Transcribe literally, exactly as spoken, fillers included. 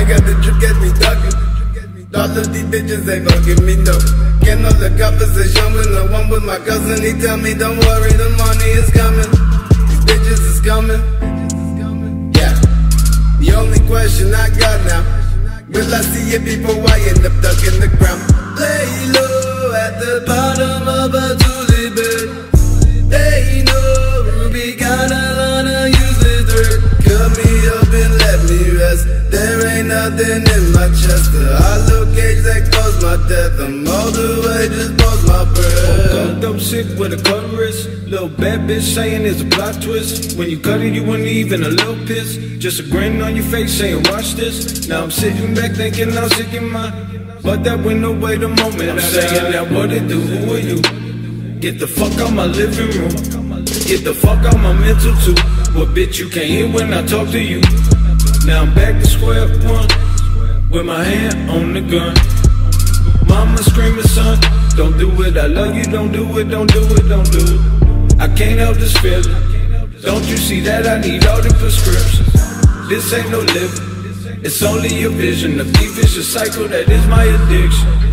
I got the drip, get me ducking. All of these bitches ain't gon' give me no. Getting all the conversation with no one with my cousin. He tell me don't worry, the money is coming. These bitches is coming. Yeah. The only question I got now, will I see it before I end up ducking the ground? Lay low at the bottom of a tulip bed. They know Ruby got a lot of useless dirt. Cut me up and let me rest. There ain't nothing in my chest. The hollow cage that caused my death. I'm all the way, just pause my breath. Gunned up sick with a cut wrist. Little bad bitch saying it's a plot twist. When you cut it, you wouldn't even a little piss. Just a grin on your face saying watch this. Now I'm sitting back thinking I'm sick in my. But that went away the moment I'm saying that what it do, who are you? Get the fuck out my living room. Get the fuck out my mental too. Well bitch you can't hear when I talk to you. Now I'm back to square one, with my hand on the gun. Mama screaming son, don't do it, I love you, don't do it, don't do it, don't do it. I can't help this feeling. Don't you see that I need all the prescriptions? This ain't no living, it's only a vision. The thief is a cycle, that is my addiction.